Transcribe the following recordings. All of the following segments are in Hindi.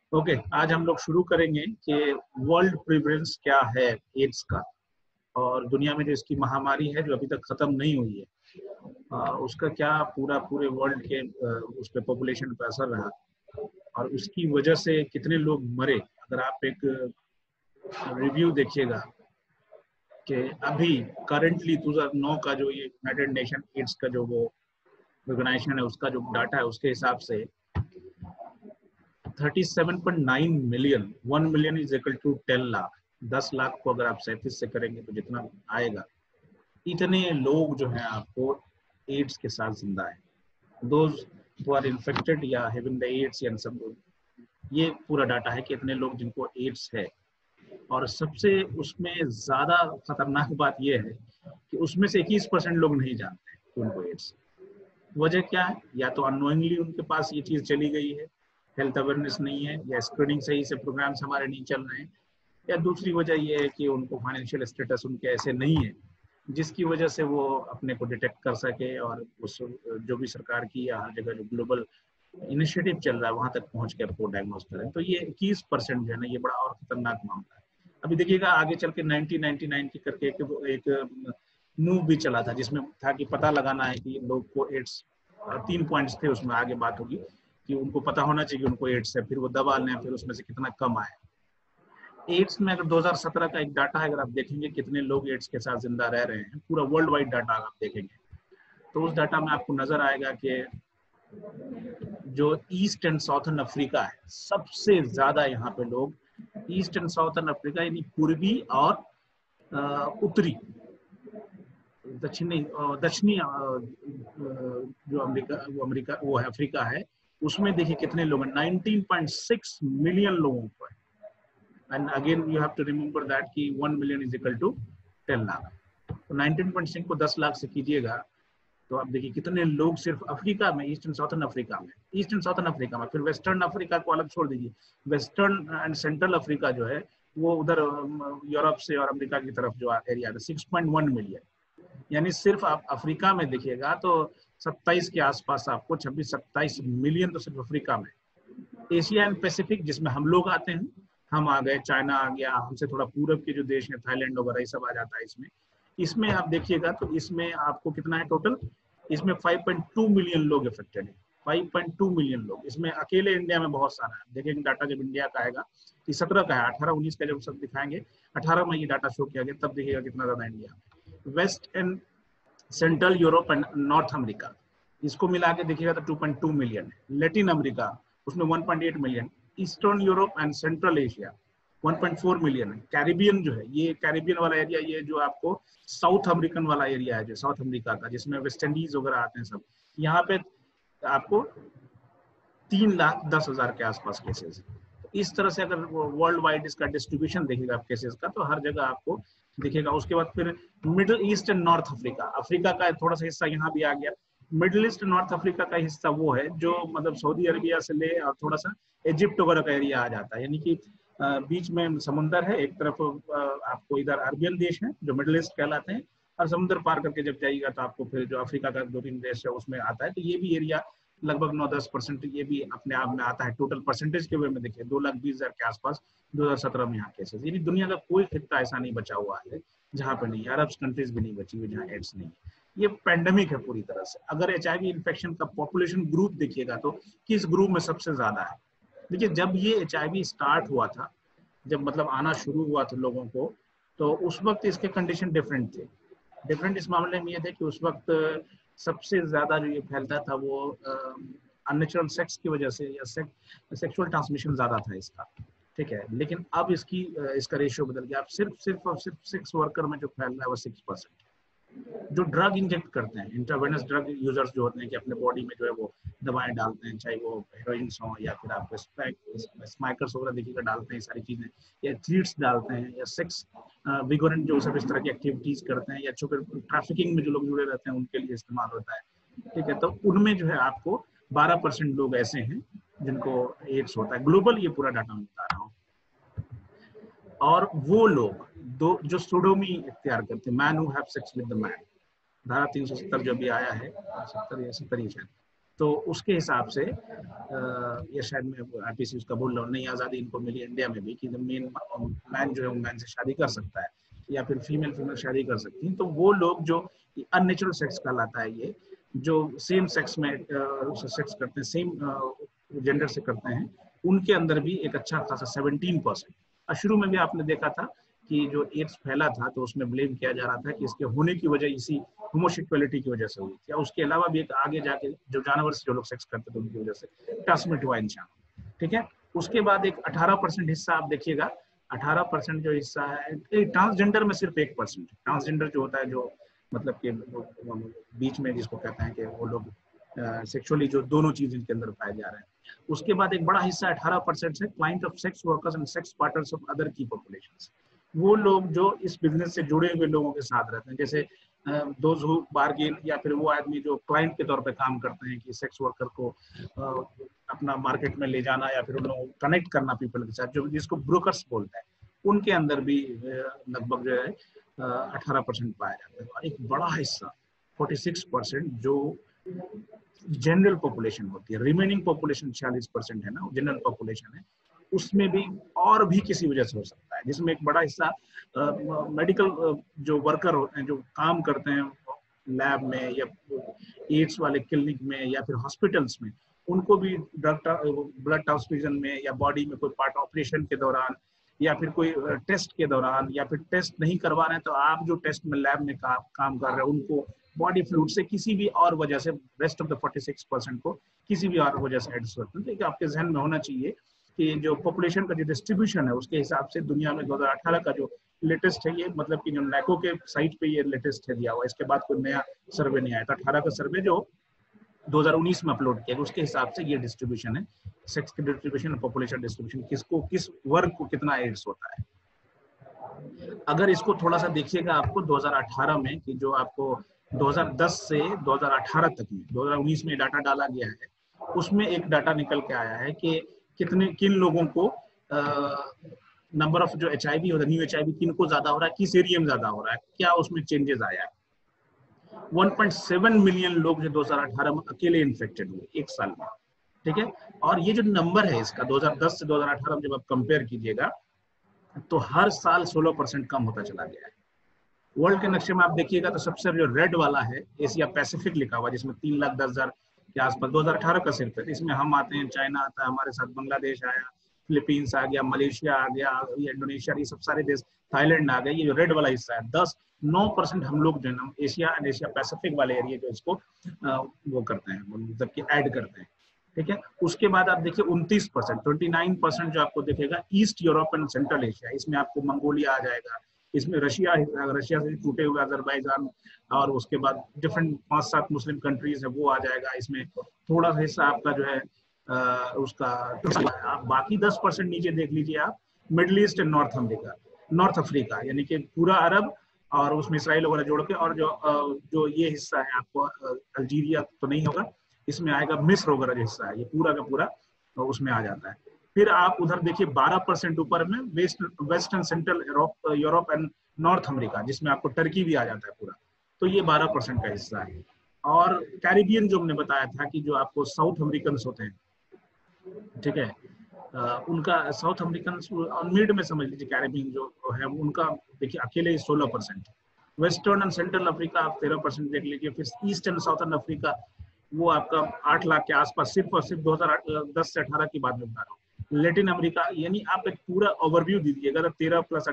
ओके, आज हम लोग शुरू करेंगे कि वर्ल्ड प्रिवलेंस क्या है एड्स का, और दुनिया में जो इसकी महामारी है जो अभी तक खत्म नहीं हुई है, उसका क्या पूरे वर्ल्ड के उस पर पॉपुलेशन पर असर रहा, और उसकी वजह से कितने लोग मरे। अगर आप एक रिव्यू देखिएगा कि अभी करंटली 2009 का जो ये यूनाइटेड नेशन एड्स का जो वो ऑर्गेनाइजेशन है उसका जो डाटा है उसके हिसाब से 37.9 million, 1 million is equal to 10 lakh. 10 lakh को अगर आप 37 से करेंगे तो जितना आएगा, इतने लोग जो हैं आपको एड्स के साथ जिंदा है। दोज हु आर इन्फेक्टेड या हैविंग द एड्स या सब, ये पूरा डाटा है कि इतने लोग जिनको एड्स है। और सबसे उसमें ज्यादा खतरनाक बात यह है कि उसमें से 21% लोग नहीं जानते हैं कि उनको एड्स। वजह क्या है? या तो अननोइंगली उनके पास ये चीज चली गई है, हेल्थ अवेयरनेस नहीं है, या स्क्रीनिंग सही से प्रोग्राम्स हमारे नहीं चल रहे हैं, या दूसरी वजह ये है कि उनको फाइनेंशियल स्टेटस उनके ऐसे नहीं है जिसकी वजह से वो अपने को डिटेक्ट कर सके और उस जो भी सरकार की या हर जगह जो ग्लोबल इनिशिएटिव चल रहा है वहां तक पहुंच के आपको डायग्नोज करें। तो ये 21% जो है ना, ये बड़ा और खतरनाक मामला है। अभी देखिएगा आगे चल के 1999 की करके एक मूव भी चला था जिसमें था कि पता लगाना है कि लोग को एड्स, 3 पॉइंट्स थे उसमें, आगे बात होगी कि उनको पता होना चाहिए कि उनको एड्स है, फिर वो दवा लें, फिर उसमें से कितना कम आए। एड्स में अगर 2017 का एक डाटा है, अगर आप देखेंगे कितने लोग एड्स के साथ जिंदा रह रहे हैं, पूरा वर्ल्ड वाइड डाटा आप देखेंगे तो उस डाटा में आपको नजर आएगा कि जो ईस्ट एंड साउथर्न अफ्रीका है, सबसे ज्यादा यहाँ पे लोग ईस्ट एंड साउथर्न अफ्रीका यानी पूर्वी और उत्तरी दक्षिणी जो अमेरिका वो है अफ्रीका है, उसमें देखिए कितने लोग हैं, 19.6 मिलियन लोगों को है। And again you have to remember that कि 1 million is equal to 10 lakh. तो 19.6 को 10 लाख से कीजिएगा तो आप देखिए कितने लोग सिर्फ अफ्रीका में, ईस्ट एंड साउथर्न अफ्रीका में, ईस्ट एंड साउथर्न अफ्रीका में। फिर वेस्टर्न अफ्रीका को अलग छोड़ दीजिए, वेस्टर्न एंड सेंट्रल अफ्रीका जो है वो उधर यूरोप से और अमेरिका की तरफ जो एरिया है 6.1 मिलियन। यानी सिर्फ आप अफ्रीका में देखिएगा तो 27 के आसपास आपको 26-27 मिलियन तो सिर्फ अफ्रीका में। एशिया एंड पैसिफिक जिसमें हम लोग आते हैं, हम आ गए, चाइना आ गया, हमसे थोड़ा पूरब के जो देश हैं थाईलैंड वगैरह ये सब आ जाता है इसमें। इसमें आप देखिएगा तो इसमें आपको कितना है टोटल, इसमें 5.2 मिलियन लोग इफेक्टेड है। 5.2 मिलियन लोग इसमें, अकेले इंडिया में बहुत सारा है। देखेंगे डाटा जब इंडिया का आएगा, 17 का है, 18-19 का जब सब दिखाएंगे, 18 में ये डाटा शो किया गया, तब देखिएगा कितना ज्यादा इंडिया में। West and central Europe and North America, इसको मिला के देखिएगा तो 2.2 मिलियन है। लेटिन अमेरिका उसमें 1.8 million, eastern Europe and central Asia 1.4 million है। कैरिबियन जो है, ये कैरिबियन वाला एरिया, ये जो आपको साउथ अमेरिकन वाला एरिया है जो साउथ अमेरिका का, जिसमें वेस्ट इंडीज वगैरह आते हैं सब, यहाँ पे आपको 3,10,000 के आसपास केसेस है। इस तरह से अगर वर्ल्ड वाइड इसका डिस्ट्रीब्यूशन देखिएगा आप केसेस का, तो हर जगह आपको दिखेगा। उसके बाद फिर Middle East and North Africa, Africa का थोड़ा सा हिस्सा यहाँ भी आ गया। मिडिल ईस्ट नॉर्थ अफ्रीका का हिस्सा वो है जो मतलब सऊदी अरेबिया से ले और थोड़ा सा इजिप्ट वगैरह का एरिया आ जाता है, यानी कि बीच में समुंदर है, एक तरफ आपको इधर अरबियन देश है जो मिडिल ईस्ट कहलाते हैं, और समुद्र पार करके जब जाइएगा तो आपको फिर जो अफ्रीका का 2-3 देश है उसमें आता है। तो ये भी एरिया लगभग 9-10% ये भी अपने आप में आता है। टोटल परसेंटेज के वे में देखिए 2,20,000 के आसपास 2017 में यहाँ केसेस। यानी दुनिया का कोई खिता ऐसा नहीं बचा हुआ है जहाँ पे नहीं, अरब कंट्रीज भी नहीं बची हुई जहाँ एड्स नहीं है। ये पैंडेमिक है पूरी तरह से। अगर HIV इन्फेक्शन का पॉपुलेशन ग्रुप देखिएगा तो किस ग्रुप में सबसे ज्यादा है, देखिए जब ये HIV स्टार्ट हुआ था, जब मतलब आना शुरू हुआ था लोगों को, तो उस वक्त इसके कंडीशन डिफरेंट थे। डिफरेंट इस मामले में ये थे कि उस वक्त सबसे ज्यादा जो ये फैलता था वो अननेचुरल सेक्स की वजह से, या सेक्सुअल ट्रांसमिशन ज्यादा था इसका, ठीक है। लेकिन अब इसका रेशियो बदल गया। अब सिर्फ सेक्स वर्कर में जो फैल रहा है वो 6%। जो ड्रग इंजेक्ट करते हैं, इंट्रावेनस ड्रग यूजर्स जो होते हैं कि अपने बॉडी में जो है वो दवाएं डालते हैं, चाहे वो हेरोइन्स हो या फिर आपको स्मैकर्स वगैरह देखिएगा डालते हैं सारी चीजें, या एथलीट्स डालते हैं, या सेक्स विगोरेंट जो सब इस तरह की एक्टिविटीज करते हैं, या छोटे ट्रैफिकिंग में जो लोग जुड़े रहते हैं उनके लिए इस्तेमाल होता है, ठीक है। तो उनमें जो है आपको 12% लोग ऐसे हैं जिनको एड्स होता है। ग्लोबल ये पूरा डाटा मैं बता रहा हूँ। और वो लोग जो सोडोमी इख्तियार करते हैं, man who have sex with the man, धारा 370 जो भी आया है, 70 या 70 ही शायद, तो उसके हिसाब से ये शायद मैं आईपीसी उसका बोल रहा हूँ, नई आज़ादी इनको मिली इंडिया में भी कि मेन मैन जो है वो मैन से शादी कर सकता है या फिर फीमेल शादी कर सकती है। तो वो लोग जो अननेचुरल सेक्स कहलाता है, ये जो सेम सेक्स में सेक्स करते हैं, सेम जेंडर से करते हैं, उनके अंदर भी एक अच्छा खासा 17%। शुरू में भी आपने देखा था कि जो एड्स फैला था तो उसमें ब्लेम किया जा रहा था कि इसके होने की वजह इसी होमोसेक्सुअलिटी की वजह से हुई थी, या उसके अलावा भी एक आगे जाके जो जानवर से जो लोग सेक्स करते थे उनकी वजह से ट्रांसमिट हुआ इंसान। ठीक है, उसके बाद एक 18% हिस्सा आप देखिएगा, 18% जो हिस्सा है ट्रांसजेंडर में सिर्फ 1%। ट्रांसजेंडर जो होता है जो मतलब कि बीच में जिसको कहते हैं कि वो लोग सेक्सुअली जो दोनों चीज इनके अंदर पाए जा रहे हैं। उसके बाद एक बड़ा हिस्सा 18% है client of sex workers and sex partners of other की पॉपुलेशंस। वो लोग जो इस बिजनेस से जुड़े हुए लोगों के साथ रहते हैं, जैसे दोज हु बार्गेन, या फिर वो आदमी जो क्लाइंट के तौर पे काम करते हैं कि सेक्स वर्कर को अपना मार्केट में ले जाना या फिर उन लोगों को कनेक्ट करना पीपल के साथ, जो जिसको ब्रोकर्स बोलते हैं, उनके अंदर भी लगभग जो है 18% पाया जाता है। और एक बड़ा हिस्सा 46% जो जनरल पॉपुलेशन होती है, रिमेनिंग पॉपुलेशन 46% है ना, जनरल पॉपुलेशन है, उसमें भी और भी किसी वजह से हो सकता है, जिसमें एक बड़ा हिस्सा मेडिकल जो वर्कर होते हैं, जो काम करते हैं लैब में या एड्स वाले क्लिनिक में या फिर हॉस्पिटल्स में, उनको भी ब्लड ट्रांसफ्यूजन में या बॉडी में कोई पार्ट ऑपरेशन के दौरान या फिर कोई टेस्ट के दौरान या फिर टेस्ट नहीं करवा रहे हैं तो आप जो टेस्ट में लैब में काम कर रहे हैं उनको बॉडी फ्लूइड से किसी भी और वजह से रेस्ट ऑफ द 46% को किसी भी और वजह से एड्स होते हैं। तो आपके जहन में होना चाहिए कि जो पॉपुलेशन का जो डिस्ट्रीब्यूशन है उसके हिसाब से दुनिया में 2018 का जो लेटेस्ट है, ये मतलब कि जो नैको के साइट पे ये लेटेस्ट है दिया हुआ, इसके बाद कोई नया सर्वे नहीं आया था। 18 का सर्वे जो 2019 में अपलोड किया, उसके हिसाब से ये डिस्ट्रीब्यूशन है, सेक्स की डिस्ट्रीब्यूशन, पॉपुलेशन डिस्ट्रीब्यूशन, किसको किस वर्ग को कितना एड्स होता है। अगर इसको थोड़ा सा देखिएगा आपको 2018 में कि जो आपको 2010 से 2018 तक में, 2019 में डाटा डाला गया है, उसमें एक डाटा निकल के आया है कि किन लोगों को नंबर ऑफ जो HIV होता है, न्यू HIV किन को ज्यादा हो रहा है, किस एरिया में ज्यादा हो रहा है, क्या उसमें चेंजेस आया है। 1.7 मिलियन लोग जो 2018 में अकेले इन्फेक्टेड हुए एक साल में। ठीक है, और ये जो नंबर है इसका 2010 से 2018 में जब आप कंपेयर कीजिएगा तो हर साल 16% कम होता चला गया है। वर्ल्ड के नक्शे में आप देखिएगा तो सबसे जो रेड वाला है एशिया पैसिफिक लिखा हुआ, जिसमें 3,10,000 के आसपास 2018 का सिर्फ है। इसमें हम आते हैं, चाइना आता है, हमारे साथ बांग्लादेश आया, फिलीपींस आ गया, मलेशिया आ गया, इंडोनेशिया, ये सब सारे देश, थाईलैंड आ गए। ये जो रेड वाला हिस्सा है 9% हम लोग जो है एशिया एंड एशिया पैसिफिक वाले एरिया जो इसको वो करते हैं, मतलब कि ऐड करते हैं। ठीक है, उसके बाद आप देखिए 29%, 29% जो आपको दिखेगा east Europe and central Asia, इसमें आपको मंगोलिया आ जाएगा, इसमें रशिया से टूटे हुए अजरबैजान, और उसके बाद डिफरेंट 5-7 मुस्लिम कंट्रीज है वो आ जाएगा। इसमें थोड़ा सा हिस्सा आपका जो है उसका आप बाकी 10% नीचे देख लीजिए आप, Middle East and North Africa, यानी कि पूरा अरब और उसमें इसराइल वगैरह जोड़ के, और जो ये हिस्सा है आपको अल्जीरिया तो नहीं होगा, इसमें आएगा मिस्र वगैरह जो हिस्सा है, ये पूरा का पूरा उसमें आ जाता है। फिर आप उधर देखिए 12% ऊपर में west and central Europe and North America, जिसमें आपको टर्की भी आ जाता है पूरा, तो ये 12% का हिस्सा है। और कैरिबियन जो हमने बताया था कि जो आपको साउथ अमेरिकन होते हैं, ठीक है, उनका साउथ अमेरिकन मिड में समझ लीजिए, कैरिबियन जो है उनका देखिए अकेले ही 16%। वेस्टर्न एंड सेंट्रल अफ्रीका आप 13% देख लीजिए। फिर ईस्ट एंड साउथर्न अफ्रीका वो आपका 8 लाख के आसपास, सिर्फ और सिर्फ 2010 से 18 की बात में बता रहा हूँ। लैटिन अमेरिका, यानी आप एक पूरा ओवरव्यू दीजिएगा तो 13 +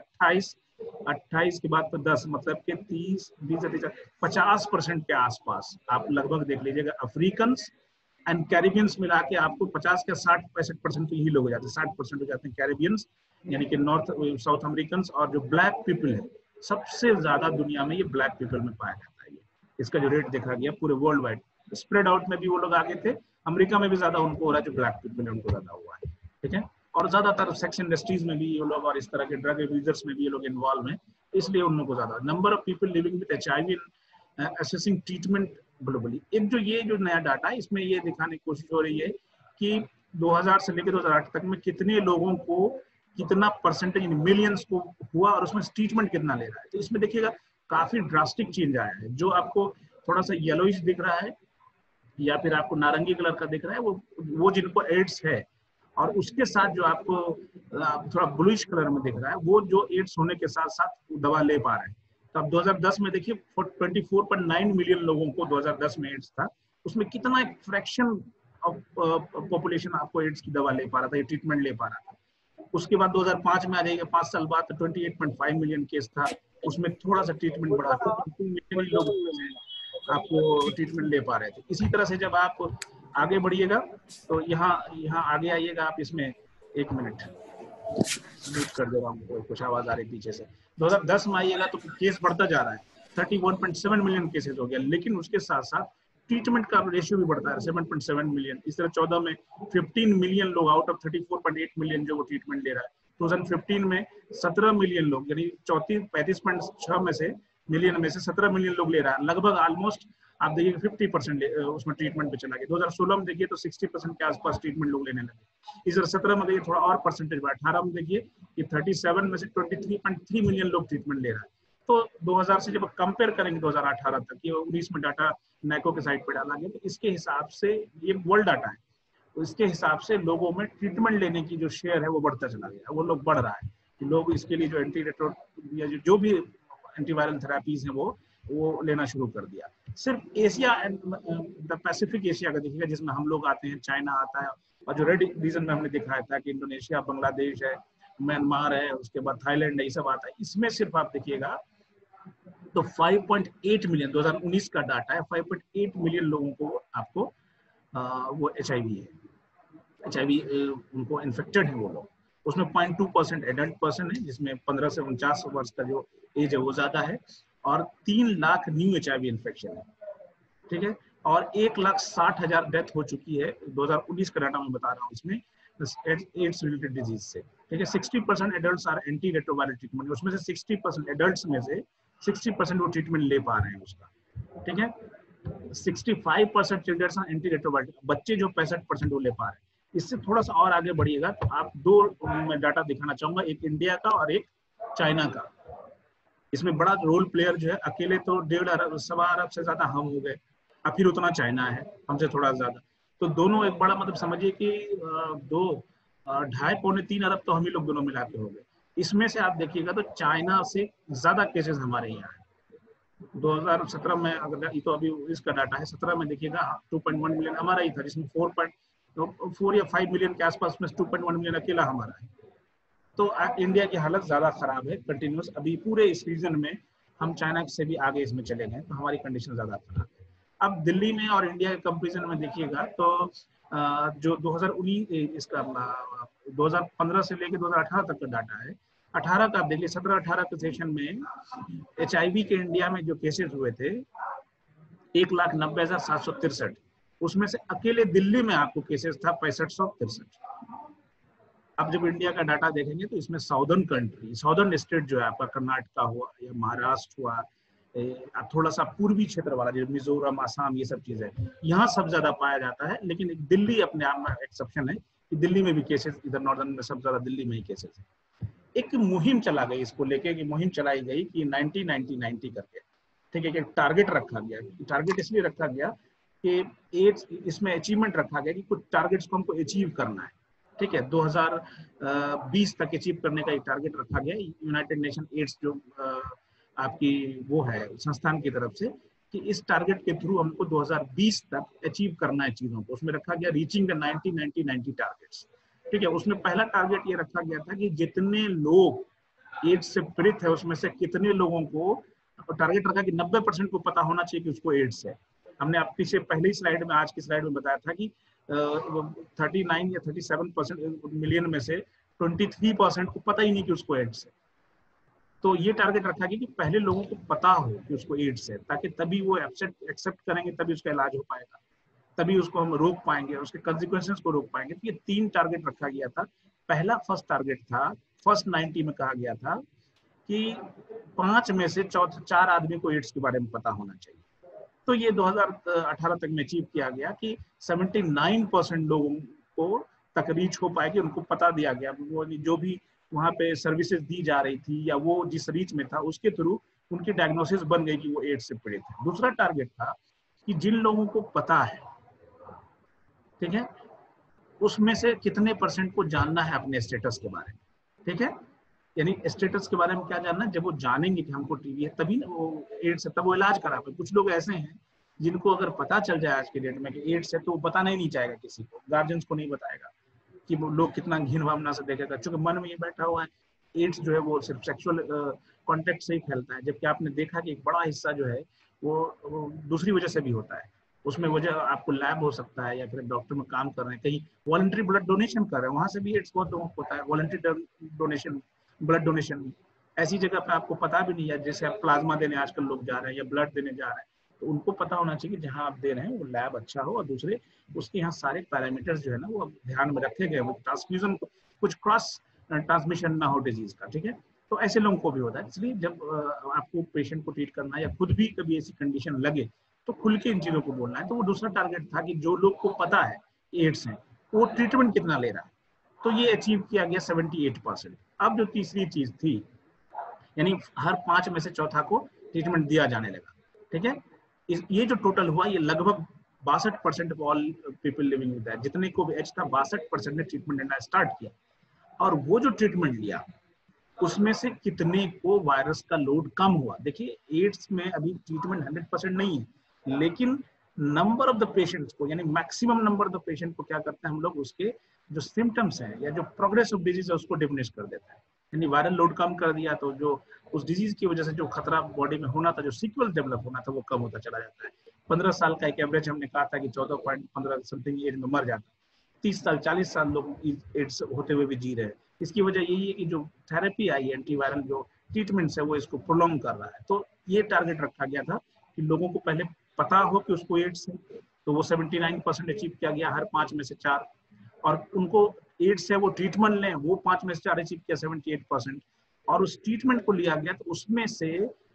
28 के बाद तो 10, मतलब के 30, 50% के आसपास आप लगभग देख लीजिएगा। अफ्रीकन एंड कैरिबियंस मिला के आपको 50 के 60-65% के ही लोग हो जाते हैं, 60% हो जाते हैं कैरिबियंस, यानी कि नॉर्थ साउथ अमेरिकन। और जो ब्लैक पीपल है सबसे ज्यादा दुनिया में ये ब्लैक पीपल में पाया जाता है। इसका जो रेट देखा गया पूरे वर्ल्ड वाइड, स्प्रेड आउट में भी वो लोग आगे थे, अमेरिका में भी ज्यादा उनको हो रहा है, जो ब्लैक पीपल है उनको ज्यादा हुआ है। ठीक है, और ज्यादातर सेक्स इंडस्ट्रीज में भी ये लोग और इस तरह के ड्रग यूजर्स में भी ये लोग इन्वॉल्व हैं, इसलिए उन लोगों को ज्यादा। Number of people living with HIV assessing treatment globally, एक जो ये जो नया डाटा है इसमें ये दिखाने की कोशिश हो रही है कि 2000 से लेकर 2008 तक में कितने लोगों को कितना परसेंटेज मिलियंस को हुआ और उसमें ट्रीटमेंट कितना ले रहा है। तो इसमें देखिएगा काफी ड्रास्टिक चेंज आया है। जो आपको थोड़ा सा येलोइश दिख रहा है या फिर आपको नारंगी कलर का दिख रहा है वो जिनको एड्स है, और उसके साथ जो आपको थोड़ा ब्लूइश कलर में दिख रहा है वो जो एड्स होने के साथ साथ दवा ले पा रहे हैं। तो अब 2010 में देखिए 24.9 मिलियन लोगों को 2010 में एड्स था, उसमें कितना एक फ्रैक्शन ऑफ पॉपुलेशन आपको एड्स की दवा ले पा रहा था, ये ट्रीटमेंट ले पा रहा था। उसके बाद 2005 में आ जाएगा, 5 साल बाद 28.5 मिलियन केस था, उसमें थोड़ा सा ट्रीटमेंट बढ़ा, 2 मिलियन लोग आपको ट्रीटमेंट ले पा रहे थे। इसी तरह से जब आप आगे बढ़िएगा तो यहाँ आगे आइएगा आप, इसमें 1 मिनट म्यूट कर दे रहा हूँ, कुछ आवाज आ रही पीछे से। 2010 में आइएगा तो केस बढ़ता जा रहा है, 31.7 मिलियन केसेस हो गया, लेकिन उसके साथ साथ ट्रीटमेंट का रेशियो भी बढ़ता है, 7.7 मिलियन। इस तरह 14 में 15 मिलियन लोग आउट ऑफ 34.8 मिलियन जो वो ट्रीटमेंट ले रहा है। 2015 में 17 मिलियन लोग, यानी 35.6 में से मिलियन में से 17 मिलियन लोग ले रहा है, लगभग ऑलमोस्ट आप देखिए 50% उसमें ट्रीटमेंट पे चला गया। 2016 में देखिए तो 60% के आसपास ट्रीटमेंट लोग लेने लगे। इस 17 में देखिए थोड़ा और परसेंटेज बढ़ा, 18 में देखिए कि 37 में से 23.3 मिलियन लोग ट्रीटमेंट ले रहा है। तो 2000 से जब कंपेयर करेंगे 2018 तक, ये 19 में डाटा नैको के साइट पे डाला गया, तो इसके हिसाब से ये वर्ल्ड डाटा है, तो इसके हिसाब से लोगों में ट्रीटमेंट लेने की जो शेयर है वो बढ़ता चला गया, वो लोग बढ़ रहा है कि लोग इसके लिए जो एंटी रेट्रो या जो भी एंटीवायरल थेरापीज है वो लेना शुरू कर दिया। सिर्फ Asia and the Pacific Asia का देखिएगा, जिसमें हम लोग आते हैं, चाइना आता है, और जो रेड रीजन में हमने दिखाया था कि इंडोनेशिया, बांग्लादेश है, म्यांमार है, उसके बाद थाईलैंड है, ये सब आता है। इसमें सिर्फ आप देखिएगा तो 5.8 मिलियन 2019 का डाटा है, 5.8 मिलियन लोगों को आपको वो HIV है, HIV उनको इन्फेक्टेड है वो लोग। उसमें 0.2% एडल्ट पर्सन है, जिसमें 15 से 49 वर्ष का जो एज है वो ज्यादा है, और 3 लाख न्यू HIV इन्फेक्शन है, ठीक है, और 1,60,000 डेथ हो चुकी है 2019 का डाटा मैं बता रहा हूँ इसमें एड्स रिलेटेड डिजीज से, ठीक है। 60% adults are anti retroviral treatment, उसमें से 60% एडल्ट्स में से 60% वो ट्रीटमेंट ले पा रहे हैं उसका, ठीक है। 65% चिल्ड्रंस आर एंटी रेट्रोवायरल, बच्चे जो 65% वो ले पा रहे हैं। इससे थोड़ा सा और आगे बढ़िएगा तो आप 2 मैं डाटा दिखाना चाहूंगा, एक इंडिया का और एक चाइना का। इसमें बड़ा रोल प्लेयर जो है, अकेले तो 1.5 अरब 1.25 अरब से ज्यादा हम हो गए, और फिर उतना चाइना है हमसे थोड़ा ज्यादा, तो दोनों एक बड़ा मतलब समझिए कि 2.5-3 अरब तो हम ही लोग दोनों मिला के हो गए। इसमें से आप देखिएगा तो चाइना से ज्यादा केसेस हमारे यहाँ है। 2017 में, अगर ये तो अभी इसका डाटा है, 17 में देखिएगा 2.1 मिलियन हमारा ही था, जिसमें 4 या 5 मिलियन के आसपास में 2.1 मिलियन अकेला हमारा है। तो इंडिया की हालत ज्यादा खराब है कंटिन्यूस, अभी पूरे इस रीजन में हम चाइना से भी आगे इसमें चले गए, तो हमारी कंडीशन ज्यादा खराब है। अब दिल्ली में और इंडिया के कंपेरिजन में देखिएगा तो जो 2019 इसका 2015 से लेकर 2018 तक का डाटा है, 18 का आप देखिए, 17-18 के सेशन में HIV के इंडिया में जो केसेस हुए थे 1,90,763, उसमें से अकेले दिल्ली में आपको केसेस था 6563। अब जब इंडिया का डाटा देखेंगे तो इसमें साउदर्न स्टेट जो है आपका, कर्नाटका हुआ या महाराष्ट्र हुआ, थोड़ा सा पूर्वी क्षेत्र वाला जो मिजोरम, आसाम, ये सब चीजें, यहाँ सब ज्यादा पाया जाता है। लेकिन दिल्ली अपने आप में एक्सेप्शन है कि दिल्ली में भी केसेस, इधर नॉर्दर्न में सब ज्यादा दिल्ली में ही केसेस है। एक मुहिम चला गई इसको लेके, कि मुहिम चलाई गई कि 90-90-90 करके, ठीक है, एक टारगेट रखा गया। टारगेट इसलिए रखा गया कि इसमें अचीवमेंट रखा गया कि कुछ टारगेट्स को हमको अचीव करना है, ठीक है। 2020 तक अचीव करने का एक टारगेट रखा गया यूनाइटेड नेशन एड्स जो आपकी वो है संस्थान की तरफ से, कि इस टारगेट के थ्रू हमको 2020 तक अचीव करना है चीजों को। उसमें रखा गया रीचिंग द 90-90-90 टारगेट्स, ठीक है। उसमें पहला टारगेट ये रखा गया था कि जितने लोग एड्स से पीड़ित है उसमें से कितने लोगों को, टारगेट रखा कि 90% को पता होना चाहिए कि उसको एड्स है। हमने आप पीछे पहली स्लाइड में, आज की स्लाइड में बताया था कि 39 या 37% मिलियन में से 23% को पता ही नहीं कि उसको एड्स है। तो ये टारगेट रखा गया कि पहले लोगों को पता हो कि उसको एड्स है, ताकि तभी वो एक्सेप्ट करेंगे, तभी उसका इलाज हो पाएगा, तभी उसको हम रोक पाएंगे, उसके कंसिक्वेंसेस को रोक पाएंगे। तो ये 3 टारगेट रखा गया था। पहला फर्स्ट टारगेट था, फर्स्ट 90 में कहा गया था कि 5 में से 4 आदमी को एड्स के बारे में पता होना चाहिए। तो ये 2018 तक में अचीव किया गया कि 79% लोगों को तक रीच हो पाएगी, उनको पता दिया गया। वो जो भी वहाँ पे सर्विसेज दी जा रही थी या वो जिस रीच में था उसके थ्रू उनकी डायग्नोसिस बन गई कि वो एड्स से पीड़ित है। दूसरा टारगेट था कि जिन लोगों को पता है ठीक है, उसमें से कितने % को जानना है अपने स्टेटस के बारे में, ठीक है। यानी स्टेटस के बारे में क्या जानना है, जब वो जानेंगे कि हमको टीबी है तभी ना वो एड्स है, तब वो इलाज करा पाए। कुछ लोग ऐसे हैं जिनको अगर पता चल जाए आज के डेट में कि एड्स है तो वो बताना ही नहीं चाहेगा, किसी को, गार्जियंस को नहीं बताएगा, कि वो लोग कितना घिन भावना से देखेगा, क्योंकि मन में ये बैठा हुआ है एड्स जो है वो सिर्फ सेक्सुअल कॉन्टेक्ट से ही फैलता है, जबकि आपने देखा कि एक बड़ा हिस्सा जो है वो दूसरी वजह से भी होता है। उसमें वजह आपको लैब हो सकता है, या फिर डॉक्टर में काम कर रहे हैं, कहीं वॉलंटरी ब्लड डोनेशन कर रहे हैं, वहां से भी एड्स बहुत लोगों को होता है, वॉलंटरी डोनेशन, ब्लड डोनेशन। ऐसी जगह पे आपको पता भी नहीं है, जैसे आप प्लाज्मा देने आजकल लोग जा रहे हैं या ब्लड देने जा रहे हैं, तो उनको पता होना चाहिए कि जहां आप दे रहे हैं वो लैब अच्छा हो, और दूसरे उसके यहाँ सारे पैरामीटर्स जो है ना वो ध्यान में रखे गए, वो ट्रांसफ्यूजन कुछ क्रॉस ट्रांसमिशन ना हो डिजीज का, ठीक है। तो ऐसे लोगों को भी होता है, इसलिए जब आपको पेशेंट को ट्रीट करना है या खुद भी कभी ऐसी कंडीशन लगे तो खुल के इन चीजों को बोलना है। तो वो दूसरा टारगेट था कि जो लोग को पता है एड्स है वो ट्रीटमेंट कितना ले रहा है, तो ये अचीव किया गया 78%। अब जो तीसरी चीज थी, यानी हर 5 में से चौथा को ट्रीटमेंट दिया जाने लगा, ठीक है। ये जो टोटल हुआ ये लगभग 62% of all people living with that, जितने को भी एच था 62% ने ट्रीटमेंट लेना स्टार्ट किया। और वो जो ट्रीटमेंट लिया उसमें से कितने को वायरस का लोड कम हुआ। देखिए एड्स में अभी ट्रीटमेंट 100% नहीं है, लेकिन नंबर ऑफ द पेशेंट्स को, यानी maximum number of the patient को क्या करते हैं हम लोग, उसके जो सिम्टम्स हैं या जो प्रोग्रेस ऑफ डिजीज है उसको डिमिनिश कर देता है। यानी वायरल लोड कम कर दिया तो जो उस डिजीज की वजह से जो खतरा बॉडी में होना था, जो सीक्वल डेवलप होना था, वो कम होता चला जाता है। 15 साल का एक एवरेज हमने कहा था कि 14.15 समथिंग एज में मर जाता, 30 साल 40 साल लोग एड्स होते हुए भी जी रहे हैं। इसकी वजह यही है कि जो थेरेपी आई है, एंटीवायरल जो ट्रीटमेंट्स है, वो इसको प्रोलॉन्ग कर रहा है। तो ये टारगेट रखा गया था कि लोगों को पहले पता हो कि उसको एड्स है, तो वो 79% अचीव किया गया, हर 5 में से 4। और उनको एड्स है वो ट्रीटमेंट लें, वो 5 में से 4 अचीव किया, 78%। और उस ट्रीटमेंट को लिया गया तो उसमें से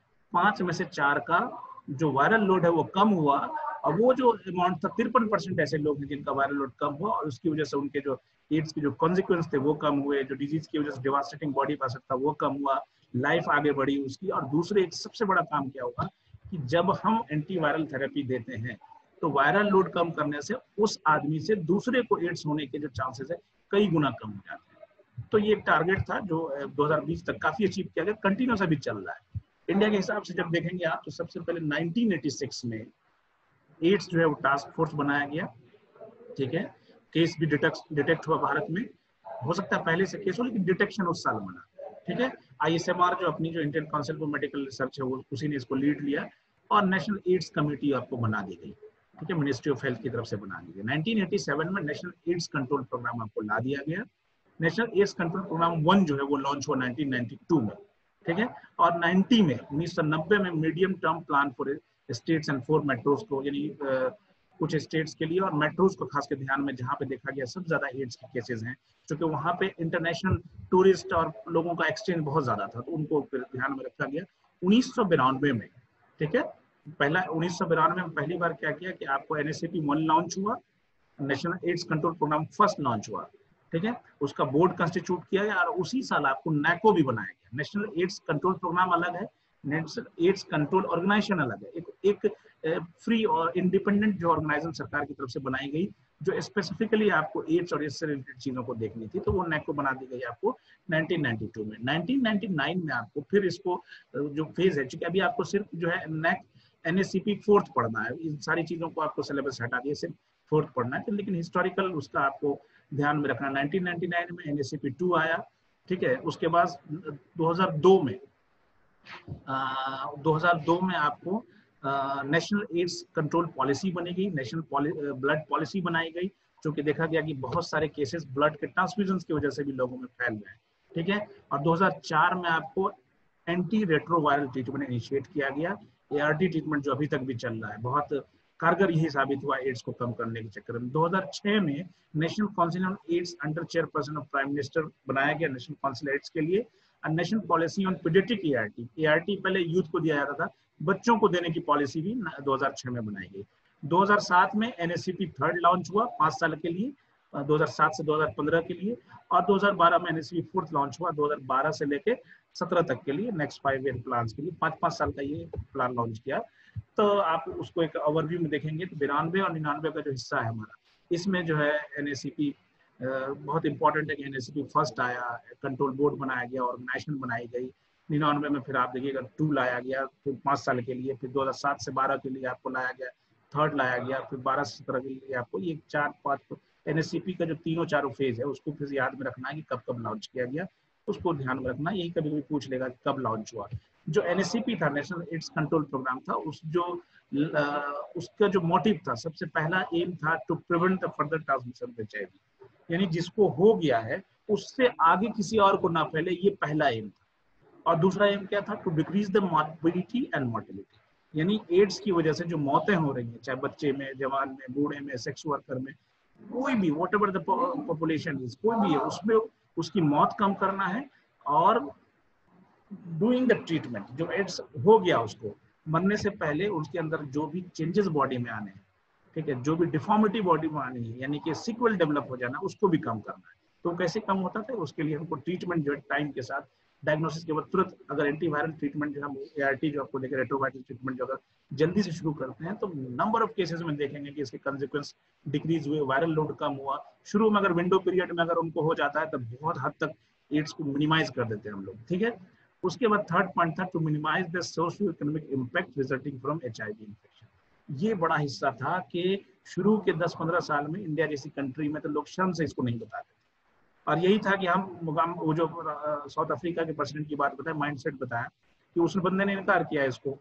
5 में से 4 का जो वायरल लोड है वो कम हुआ। और वो जो अमाउंट था 53% ऐसे लोग हैं जिनका वायरल लोड कम हुआ, और उसकी वजह से उनके जो एड्स के जो कॉन्सिक्वेंस थे वो कम हुए, जो डिजीज की वजह से डिवास्टेटिंग बॉडी पर असर था वो कम हुआ, लाइफ आगे बढ़ी उसकी। और दूसरे एक सबसे बड़ा काम क्या होगा कि जब हम एंटीवायरल थेरेपी देते हैं तो वायरल लोड कम करने से उस आदमी से दूसरे को एड्स होने के जो चांसेस है कई गुना कम हो जाते हैं। तो ये टारगेट था जो 2020 तक काफी अचीव किया गया, कंटिन्यूस अभी चल रहा है। इंडिया के हिसाब से जब देखेंगे आप तो सबसे पहले 1986 में एड्स जो है वो टास्क फोर्स बनाया गया, ठीक है। केस भी डिटेक्ट हुआ भारत में, हो सकता है पहले से केस हो लेकिन डिटेक्शन उस साल बना, ठीक है। ISMR जो अपनी जो Indian council for medical research है वो उसी ने इसको लीड लिया, और नेशनल एड्स कमेटी आपको बना दी गई, ठीक है, मिनिस्ट्री ऑफ हेल्थ की तरफ से बना दी गई। 1987 में नेशनल एड्स कंट्रोल प्रोग्राम आपको ला दिया गया। नेशनल एड्स कंट्रोल प्रोग्राम 1 जो है वो लॉन्च हुआ 1992 में, ठीक है। और 1990 में medium term plan for states and 4 metros को, यानी कुछ स्टेट्स के लिए और मेट्रोज को खास के ध्यान में, जहाँ पे देखा गया सबसे ज्यादा एड्स के केसेस हैं, क्योंकि वहाँ पे इंटरनेशनल टूरिस्ट और लोगों का एक्सचेंज बहुत ज्यादा था, तो उनको फिर ध्यान में रखा गया 1992 में, ठीक है। पहला 1992 में पहली बार क्या किया कि आपको NACP 1 लॉन्च हुआ, national AIDS control programme first launch हुआ, ठीक है। उसका बोर्ड कंस्टिट्यूट किया गया, और उसी साल आपको NACO भी बनाया गया। नेशनल एड्स कंट्रोल प्रोग्राम अलग है, नेशनल एड्स कंट्रोल ऑर्गेनाइजेशन अलग है। एक फ्री और इंडिपेंडेंट जो ऑर्गेनाइजेशन सरकार की तरफ से बनाई गई, जो स्पेसिफिकली आपको एड्स और इससे रिलेटेड चीजों को देखनी थी, तो वो NACO बना दी गई आपको 1992 में। 1999 में आपको फिर इसको जो फेज है, क्योंकि अभी आपको सिर्फ जो है NACP 4th पढ़ना है, इन सारी चीजों को आपको सिलेबस हटा दिए, सिर्फ 4th पढ़ना है, लेकिन हिस्टोरिकल उसका आपको ध्यान में रखना। 1999 में NACP 2 आया, ठीक है। उसके बाद 2002 में आपको नेशनल एड्स कंट्रोल पॉलिसी बनी गई, नेशनल ब्लड पॉलिसी बनाई गई, क्योंकि देखा गया कि बहुत सारे केसेस ब्लड के ट्रांसफ्यूजन की वजह से भी लोगों में फैल गए, ठीक है। और 2004 में आपको एंटी रेट्रोवायरल ट्रीटमेंट इनिशिएट किया गया। ART ट्रीटमेंट जो अभी तक भी चल रहा है, बहुत कारगर यही साबित हुआ एड्स को कम करने के चक्कर में। 2006 में national council on AIDS under chairperson of prime minister बनाया गया नेशनल काउंसिल एड्स के लिए। National policy on paediatric ART पहले यूथ को दिया जाता था, बच्चों को देने की पॉलिसी भी 2006 में बनाई गई। 2007 में NACP 3rd लॉन्च हुआ 5 साल के लिए, 2007 से 2015 के लिए। और 2012 में NACP 4th लॉन्च हुआ, 2012 से लेके 17 तक के लिए, नेक्स्ट 5 ईयर प्लान के लिए 5-5 साल का ये प्लान लॉन्च किया। तो आप उसको एक ओवरव्यू में देखेंगे तो 92 और 99 का जो हिस्सा है हमारा, इसमें जो है NACP बहुत इंपॉर्टेंट है कि NACP फर्स्ट आया, कंट्रोल बोर्ड बनाया गया, ऑर्गेनाइजेशन बनाई गई। 99 में फिर आप देखिएगा 2 लाया गया, फिर 5 साल के लिए, फिर 2007 से 12 के लिए आपको लाया गया, 3rd लाया गया, फिर 12 से 17 के लिए आपको ये 4-5 NACP का जो तीनों चारों फेज है उसको फिर याद में रखना है कि कब कब लॉन्च किया गया, उसको ध्यान में रखना। यही कभी कभी पूछ लेगा कि कब लॉन्च हुआ। जो NACP था, नेशनल एड्स कंट्रोल प्रोग्राम था, उसका जो मोटिव था, सबसे पहला एम था to prevent the further transmission of HIV, यानी जिसको हो गया है उससे आगे किसी और को ना फैले, ये पहला एम था। और दूसरा एम क्या था? To decrease the morbidity and mortality, यानी एड्स की वजह से जो मौतें हो रही हैं, चाहे बच्चे में, जवान में, बूढ़े में, सेक्स वर्कर में, कोई भी, whatever the population is, कोई भी है, उसमें उसकी मौत कम करना है। और डूइंग द ट्रीटमेंट, जो एड्स हो गया उसको मरने से पहले उसके अंदर जो भी चेंजेस बॉडी में आने हैं, ठीक है, जो भी डिफॉर्मिटी बॉडी में आनी है, यानी कि सीक्वल डेवलप हो जाना, उसको भी कम करना है। तो कैसे कम होता था? उसके लिए हमको ट्रीटमेंट जो है टाइम के साथ, डायग्नोसिस के बाद तुरंत अगर एंटीवायरल ट्रीटमेंट जो हम ART जो आपको लेकर रेट्रोवायरल ट्रीटमेंट जो अगर जल्दी से शुरू करते हैं, तो नंबर ऑफ केसेस में देखेंगे कि इसके कंसिक्वेंस डिक्रीज हुए, वायरल लोड कम हुआ। शुरू में अगर विंडो पीरियड में अगर उनको हो जाता है, तो बहुत हद तक एड्स को मिनिमाइज कर देते हैं हम लोग, ठीक है। उसके बाद 3rd पॉइंट था to minimise the socio economic impact resulting from HIV infection. ये बड़ा हिस्सा था कि शुरू के 10-15 साल में इंडिया जैसी कंट्री में तो लोग शर्म से इसको नहीं बताते थे। और यही था कि वो जो साउथ अफ्रीका के प्रेसिडेंट की बात बताया, माइंडसेट बताया, कि उस बंदे ने इनकार किया इसको,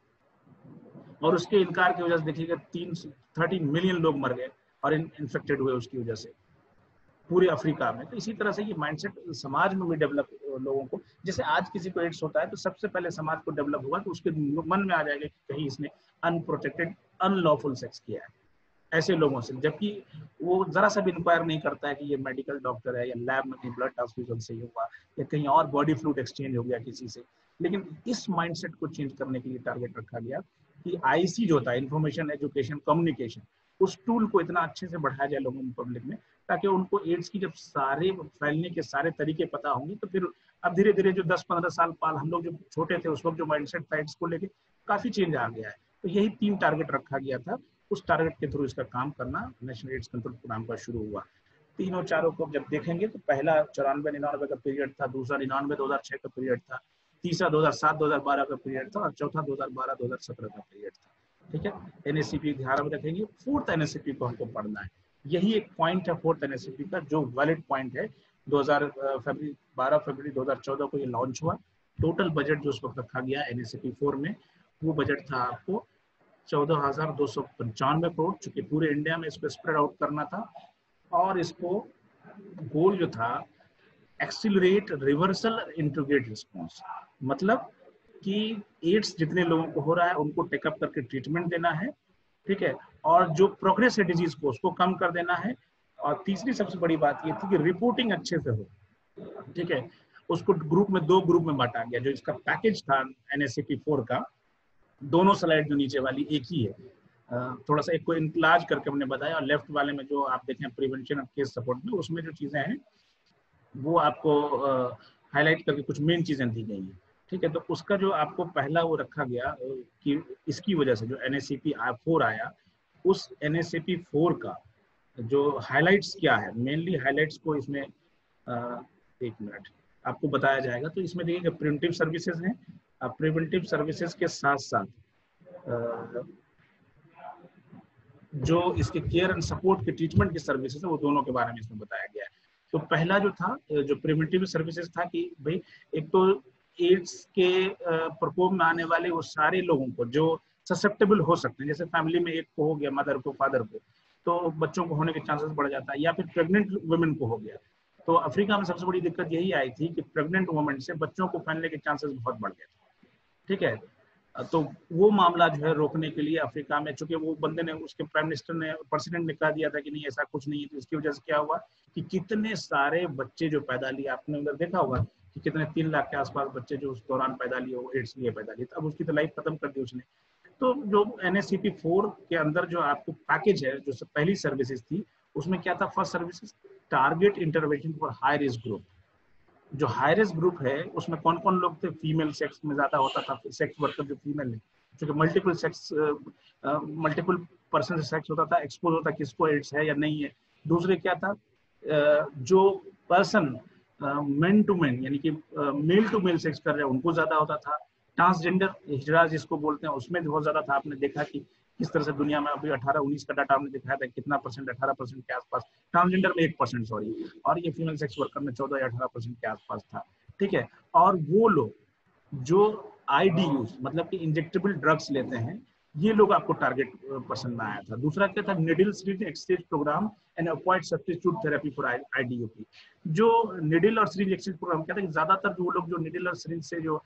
और उसके इनकार की वजह से देखिएगा 30 मिलियन लोग मर गए और इन्फेक्टेड हुए उसकी वजह से पूरे अफ्रीका में। तो इसी तरह से ये माइंडसेट समाज में भी डेवलप, लोगों को, जैसे आज किसी को एड्स होता है तो सबसे पहले समाज को डेवलप हुआ तो उसके मन में आ जाएगा कि कहीं इसने अनप्रोटेक्टेड अनलॉफुल सेक्स किया है ऐसे लोगों से, जबकि वो जरा सा भी इंक्वायर नहीं करता है कि ये मेडिकल डॉक्टर है या लैब में कहीं ब्लड ट्रांसफ्यूजन से ही हुआ या कहीं और बॉडी फ्लूइड एक्सचेंज हो गया किसी से। लेकिन इस माइंडसेट को चेंज करने के लिए टारगेट रखा गया कि IC जो था, इंफॉर्मेशन एजुकेशन कम्युनिकेशन, उस टूल को इतना अच्छे से बढ़ाया जाए लोगों में, पब्लिक में, ताकि उनको एड्स की जब सारे फैलने के सारे तरीके पता होंगे तो फिर अब धीरे धीरे जो 10-15 साल पाल हम लोग जो छोटे थे उस वक्त जो माइंडसेट था एड्स को लेके काफी चेंज आ गया है। तो यही 3 टारगेट रखा गया था, उस टारगेट के थ्रू इसका काम करना नेशनल एड्स कंट्रोल प्रोग्राम का शुरू हुआ। तीनों चारों को जब देखेंगे तो पहला 94-99 का पीरियड था, दूसरा 99-2006 का पीरियड था, तीसरा 2007-2012 का पीरियड था और चौथा 2012-2017 का पीरियड था, ठीक है। NACP ध्यान में रखेंगे। 4th NACP को हमको पढ़ना है, यही एक पॉइंट है 4th NACP का जो वैलिड पॉइंट है। 12 फरवरी 2014 को ये लॉन्च हुआ। टोटल बजट जो उस वक्त रखा गया NACP 4 में, वो बजट था आपको 14,295 करोड़, चूंकि पूरे इंडिया में इसको स्प्रेड आउट करना था। और इसको गोल जो था, एक्सिलरेट रिवर्सल इंटीग्रेट रिस्पॉन्स, मतलब कि एड्स जितने लोगों को हो रहा है उनको टेकअप करके ट्रीटमेंट देना है, ठीक है, और जो प्रोग्रेस है डिजीज को उसको कम कर देना है। और तीसरी सबसे बड़ी बात ये थी कि रिपोर्टिंग अच्छे से हो, ठीक है। उसको ग्रुप में 2 ग्रुप में बांटा गया। जो इसका पैकेज था NACP 4 का, दोनों स्लाइड जो नीचे वाली एक ही है, थोड़ा सा एक को इंक्लाज करके हमने बताया, और लेफ्ट वाले में जो आप देखें प्रिवेंशन ऑफ केस सपोर्ट में, उसमें जो चीजें हैं वो आपको हाईलाइट करके कुछ मेन चीजें दी गई हैं, ठीक है। तो उसका जो आपको पहला वो रखा गया कि इसकी वजह से जो NACP 4 आया, उस NACP 4 का जो हाईलाइट्स क्या है, मेनली हाईलाइट्स को इसमें एक मिनट आपको बताया जाएगा। तो इसमें देखिए प्रिवेंटिव सर्विसेज हैं, प्रिवेंटिव सर्विसेज के साथ साथ जो इसके केयर एंड सपोर्ट के ट्रीटमेंट की सर्विसेज है, वो दोनों के बारे में इसमें बताया गया है। तो पहला जो था, जो प्रिवेंटिव सर्विसेज था कि भाई एक तो एड्स के प्रकोप में आने वाले वो सारे लोगों को जो ससेप्टेबल हो सकते हैं, जैसे फैमिली में एक को हो गया, मदर को, फादर को, तो बच्चों को होने के चांसेस बढ़ जाता है, या फिर प्रेग्नेंट वुमेन को हो गया। तो अफ्रीका में सबसे बड़ी दिक्कत यही आई थी कि प्रेग्नेंट वुमेन से बच्चों को फैलने के चांसेस बहुत बढ़ गए थे, ठीक है। तो वो मामला जो है रोकने के लिए अफ्रीका में, चूंकि वो बंदे ने, उसके प्राइम मिनिस्टर ने, प्रेसिडेंट ने कहा दिया था कि नहीं ऐसा कुछ नहीं है, तो इसकी वजह से क्या हुआ कि कितने सारे बच्चे जो पैदा लिए, आपने उधर देखा होगा कि कितने 3 लाख के आसपास बच्चे जो उस दौरान पैदा लिए वो एड्स लिए पैदा लिए, अब उसकी तो लाइफ खत्म कर दी उसने। तो जो NACP 4 के अंदर जो आपको पैकेज है, जो पहली सर्विसेज थी, उसमें क्या था, first services target intervention for high risk group. जो हाई रिस्क ग्रुप है उसमें कौन कौन लोग थे, फीमेल सेक्स में ज्यादा होता था, सेक्स वर्कर जो फीमेल है, क्योंकि मल्टीपल पर्सन से सेक्स होता था, एक्सपोज होता किसको एड्स है या नहीं है, दूसरे क्या था, जो पर्सन मेन टू मेन यानी कि मेल टू मेल सेक्स कर रहे हैं उनको ज्यादा होता था। ट्रांसजेंडर हिजड़ा जिसको बोलते हैं उसमें बहुत ज्यादा था। आपने देखा कि किस तरह से दुनिया में अभी 18-19 का डाटा हमने दिखाया था, कितना परसेंट, 18% के आसपास, ट्रांसजेंडर में 1% सॉरी, और ये फीमेल सेक्स वर्कर में 14 या 18% के आसपास था। ठीक है, और वो लोग जो आईडीयूज मतलब कि इंजेक्टेबल ड्रग्स लेते हैं, ये लोग आपको टारगेट पसंद में आया था। दूसरा क्या था, needle syringe exchange programme and acquired substitute therapy for IDUP. जो निडल और सिरिंज एक्सचेंज प्रोग्राम क्या था कि ज्यादातर जो लोग जो निडल और सिरिंज से जो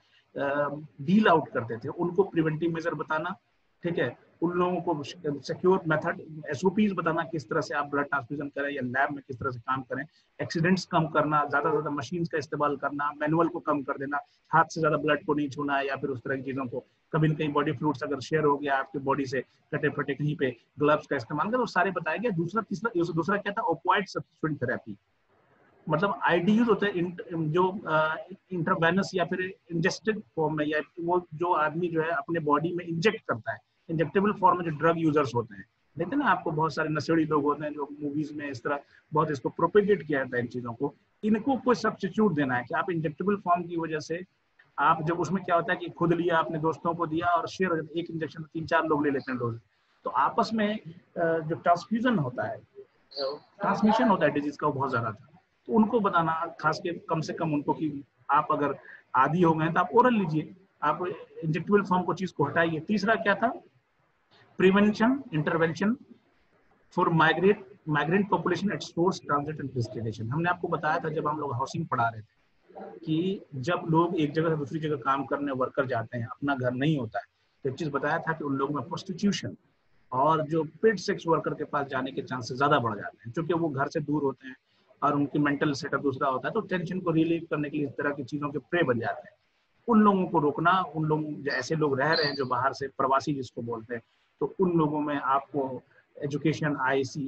डील आउट करते थे उनको प्रिवेंटिव मेजर बताना, ठीक है, उन लोगों को सिक्योर मेथड एसओपीज बताना किस तरह से आप ब्लड ट्रांसफ्यूजन करें या लैब में किस तरह से काम करें, एक्सीडेंट्स कम करना, ज्यादा से ज्यादा मशीन का इस्तेमाल करना, मैनुअल को कम कर देना, हाथ से ज्यादा ब्लड को नहीं छूना या फिर उस तरह की चीजों को, कभी न कहीं बॉडी फ्लूइड्स अगर शेयर हो गया आपकी बॉडी से कटे फटे कहीं पे, ग्लव्स का इस्तेमाल कर, वो सारे बताया गया। दूसरा क्या था, ओपियोइड सब्स्टिट्यूट थेरेपी, मतलब आईडीयूज होते हैं जो इंट्रावेनस या फिर इंजेस्टेड फॉर्म में, या वो जो आदमी जो है अपने बॉडी में इंजेक्ट करता है, इंजेक्टेबल फॉर्म में जो ड्रग यूजर्स होते हैं, देखते ना आपको बहुत सारे नशेड़ी लोग होते हैं जो मूवीज में इस तरह बहुत इसको प्रोपेगेट किया जाता है इन चीजों को, इनको कोई सब्स्टिट्यूट देना है कि आप इंजेक्टेबल फॉर्म की वजह से आप जब उसमें क्या होता है कि खुद लिया, अपने दोस्तों को दिया और शेयर हो जाता है, एक इंजेक्शन 3-4 लोग ले लेते हैं डोज, तो आपस में जो ट्रांसफ्यूजन होता है, ट्रांसमिशन होता है डिजीज का, वो बहुत ज्यादा था। तो उनको बताना खास के कम से कम उनको कि आप अगर आदी हो गए तो आप ओरल लीजिए, आप इंजेक्टेबल फॉर्म को चीज को हटाइए। तीसरा क्या था, prevention intervention for migrant population at source transit and destination. हमने आपको बताया था जब हम लोग हाउसिंग पढ़ा रहे थे कि जब लोग एक जगह से दूसरी जगह काम करने वर्कर जाते हैं, अपना घर नहीं होता है, तो एक चीज बताया था कि उन लोगों में प्रोस्टिट्यूशन और जो पेड सेक्स वर्कर के पास जाने के चांसेस ज्यादा बढ़ जाते हैं, क्योंकि वो घर से दूर होते हैं और उनकी मेंटल सेटअप दूसरा होता है, तो टेंशन को रिलीव करने के लिए इस तरह की चीजों के प्रे बन जाते हैं। उन लोगों को रोकना, उन लोग ऐसे लोग रह रहे हैं जो बाहर से प्रवासी जिसको बोलते हैं, तो उन लोगों में आपको एजुकेशन, आईसी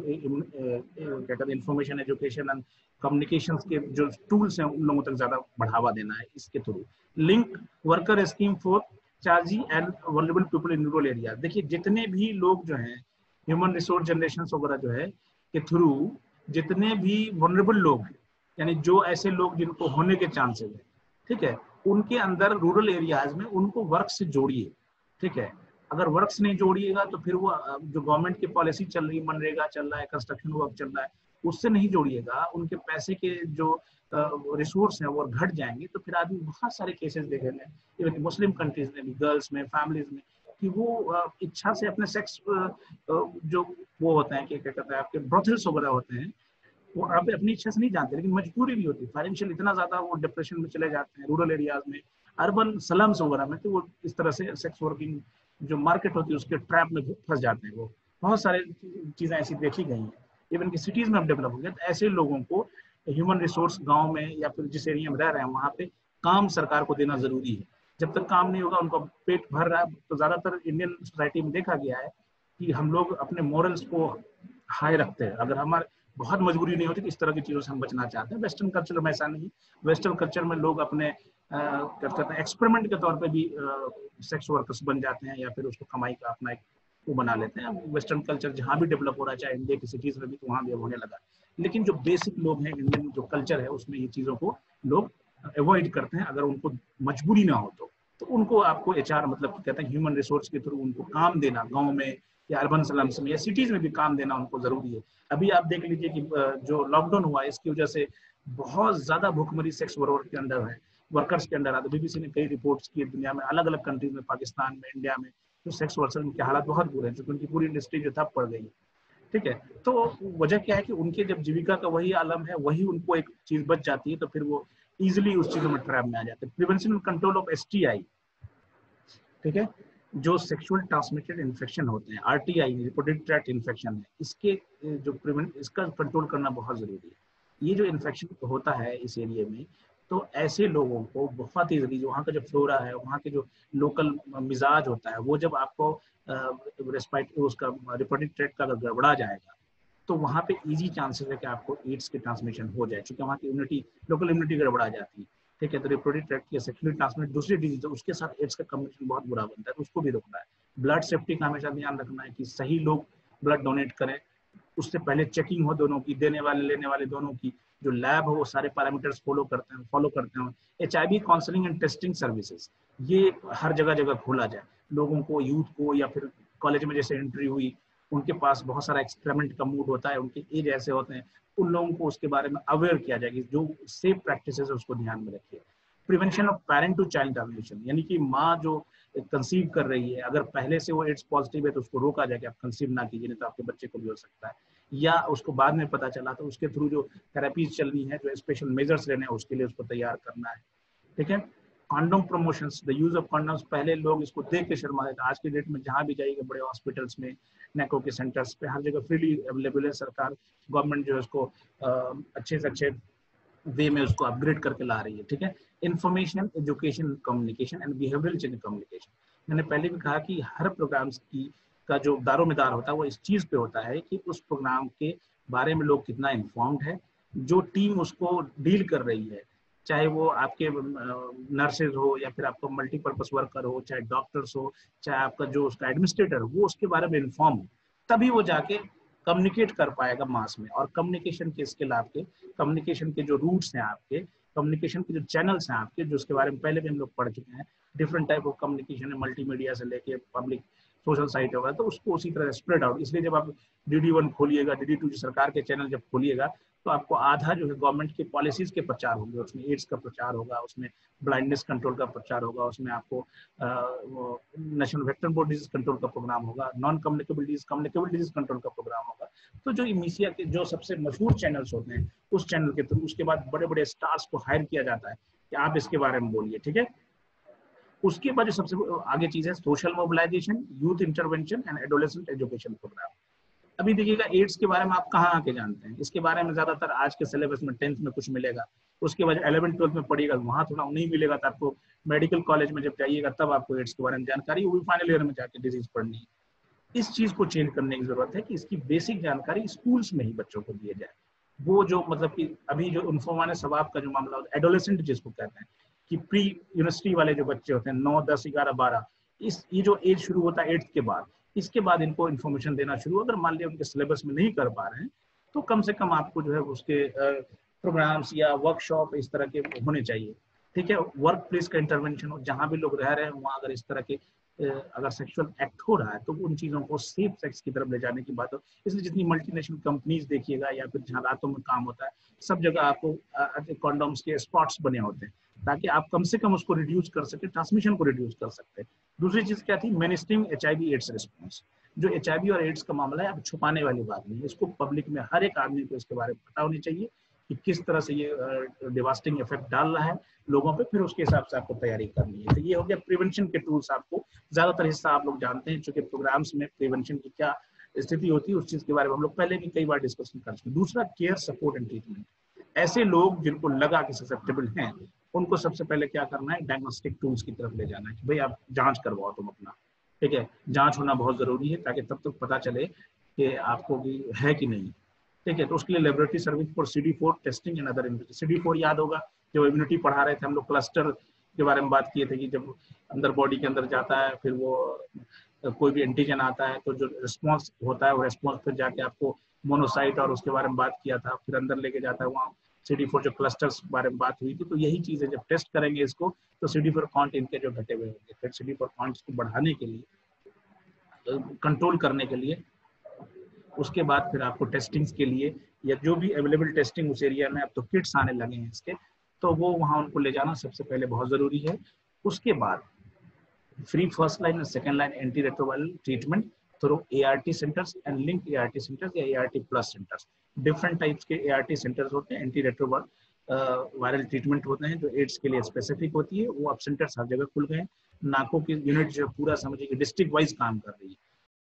क्या कहते हैं, इंफॉर्मेशन एजुकेशन एंड कम्युनिकेशन के जो टूल्स हैं उन लोगों तक ज्यादा बढ़ावा देना है इसके थ्रू। लिंक वर्कर स्कीम फॉर चार्जी and vulnerable people in rural area. देखिए जितने भी लोग जो हैं ह्यूमन रिसोर्स जनरेशन वगैरह जो है के थ्रू, जितने भी वल्नरेबल लोग हैं, यानी जो ऐसे लोग जिनको होने के चांसेस है, ठीक है, उनके अंदर रूरल एरियाज में उनको वर्क से जोड़िए। ठीक है, अगर वर्क से नहीं जोड़िएगा तो फिर वो जो गवर्नमेंट की पॉलिसी चल रही, मनरेगा चल रहा है, कंस्ट्रक्शन वर्क चल रहा है, उससे नहीं जोड़िएगा, उनके पैसे के जो रिसोर्स हैं वो घट जाएंगे, तो फिर आदमी बहुत सारे केसेस देखे गए इवन मुस्लिम कंट्रीज में भी, गर्ल्स में, फैमिलीज में, कि वो इच्छा से अपने सेक्स जो वो होते हैं, क्या कहते हैं, आपके ब्रोथल्स वगैरह होते हैं, वो आप अपनी इच्छा से नहीं जानते, लेकिन मजबूरी भी होती है, फाइनेंशियल इतना ज्यादा वो डिप्रेशन में चले जाते हैं रूरल एरियाज में, अर्बन स्लम्स वगैरह में, तो वो इस तरह से सेक्स वर्किंग जो मार्केट होती है उसके ट्रैप में फंस जाते हैं। वो बहुत सारे चीजें ऐसी देखी गई हैं, इवन की सिटीज में अब डेवलप हो गया। तो ऐसे लोगों को ह्यूमन रिसोर्स गांव में या फिर जिस एरिया में रह रहे हैं वहां पे काम सरकार को देना जरूरी है। जब तक काम नहीं होगा, उनका पेट भर रहा है, तो ज्यादातर इंडियन सोसाइटी में देखा गया है कि हम लोग अपने मॉरल्स को हाई रखते हैं। अगर हमारे बहुत मजबूरी नहीं होती, तो इस तरह की चीजों से हम बचना चाहते हैं। वेस्टर्न कल्चर में ऐसा नहीं, वेस्टर्न कल्चर में लोग अपने कहते हैं एक्सपेरिमेंट के तौर पे भी सेक्स वर्कर्स बन जाते हैं, या फिर उसको कमाई का अपना एक वो बना लेते हैं। वेस्टर्न कल्चर जहाँ भी डेवलप हो रहा है, चाहे इंडिया की सिटीज में भी, तो वहाँ भी होने लगा। लेकिन जो बेसिक लोग हैं, इंडियन जो कल्चर है, उसमें ये चीजों को लोग अवॉइड करते हैं। अगर उनको मजबूरी ना हो तो उनको आपको एचआर मतलब कहते हैं ह्यूमन रिसोर्स के थ्रू उनको काम देना, गाँव में या अर्बन स्लम्स में या सिटीज में भी काम देना उनको जरूरी है। अभी आप देख लीजिए कि जो लॉकडाउन हुआ है, इसकी वजह से बहुत ज्यादा भूखमरी सेक्स वर्कर के अंदर है, वर्कर्स के अंदर आता। बीबीसी ने कई रिपोर्ट्स की दुनिया में, अलग अलग कंट्रीज में, पाकिस्तान में, इंडिया में, तो सेक्स वर्कर्स की हालत बहुत बुरे हैं, क्योंकि उनकी पूरी इंडस्ट्री जो ठप पड़ गई है। ठीक है, तो वजह क्या है कि उनके जब जीविका का वही आलम है, वही उनको एक चीज बच जाती है, तो फिर वो इजिली उस चीजों में ट्रैप में आ जाते हैं। Prevention and control of STI, ठीक है, जो सेक्सुअल ट्रांसमिटेड इन्फेक्शन होते हैं, आरटीआई रिप्रोडक्टिव ट्रैक्ट इन्फेक्शन है, इसके जो प्रिवेंट, इसका कंट्रोल करना बहुत जरूरी है। ये जो इन्फेक्शन होता है इस एरिया में, तो ऐसे लोगों को बहुत ही जरूरी, वहाँ का जो फ्लोरा है, वहाँ के जो लोकल मिजाज होता है, वो जब आपको रेस्पिरेटरी उसका रिप्रोडक्टिव ट्रैक्ट का अगर गड़बड़ा जाएगा, तो वहाँ पे इजी चांसेस है कि आपको एड्स की ट्रांसमिशन हो जाए, क्योंकि वहाँ की इम्यूनिटी, लोकल इम्यूनिटी गड़बड़ा जाती है। ठीक है, तो रिप्रोडक्टिव ट्रैक्ट या सेक्सुअली ट्रांसमिटेड दूसरी डिजीज है, उसके साथ एड्स का कम्युनिकेशन बहुत बुरा बनता है, तो उसको भी रोकना है। ब्लड सेफ्टी का हमेशा ध्यान रखना है कि सही लोग ब्लड डोनेट करें, उससे पहले चेकिंग हो दोनों की, देने वाले लेने वाले दोनों की, जो लैब हो वो सारे पैरामीटर्स फॉलो करते हैं। HIV counselling and testing services ये हर जगह जगह खोला जाए, लोगों को, यूथ को, या फिर कॉलेज में जैसे एंट्री हुई उनके पास बहुत सारा एक्सपेरिमेंट का मूड होता है, उनके एज ऐसे होते हैं, उन लोगों को उसके बारे में अवेयर किया जाएगा, जो सेफ प्रैक्टिसेस है उसको ध्यान में रखिए। Prevention of parent to child transmission, यानी कि माँ जो कंसीव कर रही है, अगर पहले से वो एड्स पॉजिटिव है तो उसको रोका जाए कि आप कंसीव ना कीजिए, नहीं तो आपके बच्चे को भी हो सकता है, या उसको बाद में पता चला तो उसके थ्रू जो थेरेपीज चल रही है, जो स्पेशल मेजर्स लेने हैं उसके लिए उसको तैयार करना है। ठीक है। Condom promotions, the use of condoms, पहले लोग इसको देख के शर्मा रहे थे, आज के डेट में जहाँ भी जाइएगा बड़े हॉस्पिटल्स में, नेको के सेंटर्स पे, हर जगह फ्रीली अवेलेबल है। सरकार, गवर्नमेंट जो है उसको अच्छे से अच्छे वे में उसको अपग्रेड करके ला रही है। ठीक है। Information, education, communication and behavioural change communication, मैंने पहले भी कहा कि हर प्रोग्राम्स की का जो दारोमदार होता है वो इस चीज पे होता है कि उस प्रोग्राम के बारे में लोग कितना इन्फॉर्म्ड है, जो टीम उसको डील कर रही है, चाहे वो आपके नर्सेज हो या फिर आपका मल्टीपर्पज वर्कर हो, चाहे डॉक्टर्स हो, चाहे आपका जो उसका एडमिनिस्ट्रेटर हो, वो उसके बारे में इन्फॉर्म हो, तभी वो जाके कम्युनिकेट कर पाएगा मास में। और कम्युनिकेशन के स्किल आपके, कम्युनिकेशन के जो रूट्स हैं आपके, कम्युनिकेशन के जो चैनल्स हैं आपके, जो उसके बारे में पहले भी हम लोग पढ़ चुके हैं, डिफरेंट टाइप ऑफ कम्युनिकेशन है, मल्टीमीडिया से लेके पब्लिक सोशल साइट होगा, तो उसको उसी तरह स्प्रेड आउट। इसलिए जब आप DD1 खोलिएगा, DD2 सरकार के चैनल जब खोलिएगा, तो आपको आधा जो है गवर्नमेंट की पॉलिसीज के प्रचार होंगे, उसमें एड्स का प्रचार होगा, उसमें ब्लाइंडनेस कंट्रोल का प्रचार होगा, उसमें आपको national vector board disease control का प्रोग्राम होगा, नॉन कम्युनिकेबल डिजीज कंट्रोल का प्रोग्राम होगा। तो जो मीडिया के जो सबसे मशहूर चैनल्स होते हैं उस चैनल के थ्रू उसके बाद बड़े बड़े स्टार्स को हायर किया जाता है कि आप इसके बारे में बोलिए। ठीक है। उसके बाद जो सबसे आगे चीज है social mobilisation, youth intervention and adolescent education programme. अभी देखिएगा एड्स के बारे में आप कहाँ आके जानते हैं, इसके बारे में ज्यादातर आज के सिलेबस में 10th में कुछ मिलेगा, उसके बाद 11th 12th में पढ़िएगा वहां थोड़ा नहीं मिलेगा, तो आपको मेडिकल कॉलेज में जब जाइएगा तब आपको एड्स के बारे में जानकारी, वो भी फाइनल ईयर में जाके डिजीज पढ़नी है। इस चीज को चेंज करने की जरूरत है कि इसकी बेसिक जानकारी स्कूल्स में ही बच्चों को दिए जाए। वो जो मतलब कि अभी जो इन्फोमान सवाब का जो मामला होता है, एडोलेसेंट जिसको कहते हैं, कि प्री यूनिवर्सिटी वाले जो बच्चे होते हैं 9, 10, 11, 12, ये जो एज शुरू होता है 8th के बाद, इसके बाद इनको इन्फॉर्मेशन देना शुरू, अगर मान लिया उनके सिलेबस में नहीं कर पा रहे हैं तो कम से कम आपको जो है उसके प्रोग्राम्स या वर्कशॉप इस तरह के होने चाहिए। ठीक है। वर्क प्लेस का इंटरवेंशन हो, जहाँ भी लोग रह रहे हैं वहाँ अगर इस तरह के अगर सेक्सुअल एक्ट हो रहा है तो उन चीजों को सेफ सेक्स की तरफ ले जाने की बात हो। इसलिए जितनी मल्टीनेशनल कंपनीज देखिएगा या फिर जहाँ रातों में काम होता है, सब जगह आपको कॉन्डोम्स के स्पॉट्स बने होते हैं, ताकि आप कम से कम उसको रिड्यूस कर सके, ट्रांसमिशन को रिड्यूस कर सकते हैं। दूसरी चीज क्या थी, मेनस्ट्रीम HIV एड्स रिस्पॉन्स। जो HIV और एड्स का मामला है, अब छुपाने वाली बात नहीं है, इसको पब्लिक में हर एक आदमी को इसके बारे में पता होनी चाहिए कि किस तरह से ये डिवास्टिंग इफेक्ट डाल रहा है लोगों पे, फिर उसके हिसाब से आपको तैयारी करनी है। तो ये हो गया प्रिवेंशन के टूल्स। आपको ज्यादातर हिस्सा आप लोग जानते हैं, चूंकि प्रोग्राम्स में प्रिवेंशन की क्या स्थिति होती है उस चीज के बारे में हम लोग पहले भी कई बार डिस्कशन कर चुके हैं। दूसरा, केयर, सपोर्ट एंड ट्रीटमेंट। ऐसे लोग जिनको लगा कि ससेप्टेबल हैं, उनको सबसे पहले क्या करना है, डायग्नोस्टिक टूल्स की तरफ ले जाना है कि भाई आप जांच करवाओ तुम अपना। ठीक है। जांच होना बहुत जरूरी है ताकि तब तक पता चले कि आपको भी है कि नहीं। ठीक है। तो उसके लिए laboratory service for CD4 testing and other immunity. CD4 याद होगा, जब इम्यूनिटी पढ़ा रहे थे हम लोग, क्लस्टर के बारे में बात किए थे कि जब अंदर बॉडी के अंदर जाता है, फिर वो कोई भी एंटीजन आता है तो जो रिस्पॉन्स होता है वो रिस्पॉन्स फिर जाके आपको मोनोसाइट और उसके बारे में बात किया था, फिर अंदर लेके जाता है वहाँ CD4 जो क्लस्टर्स बारे में बात हुई थी। तो यही चीज है, जब टेस्ट करेंगे इसको तो CD4 काउंट इनके जो घटे हुए होंगे, फिर CD4 काउंट्स को बढ़ाने के लिए, कंट्रोल करने के लिए, उसके बाद फिर आपको टेस्टिंग्स के लिए या जो भी अवेलेबल टेस्टिंग उस एरिया में, अब तो किट्स आने लगे हैं इसके, तो वो वहाँ उनको ले जाना सबसे पहले बहुत जरूरी है। उसके बाद फ्री फर्स्ट लाइन और second line anti retroviral treatment through ART centres and link ART centres या ART plus centres. Different types के ART सेंटर्स होते हैं, एंटी रेट्रोवायरल ट्रीटमेंट होते हैं जो एड्स के लिए स्पेसिफिक होती है। वो अब सेंटर्स हर जगह खुल गए हैं। नाकों की यूनिट जो पूरा समझिए कि डिस्ट्रिक्ट वाइज काम कर रही है,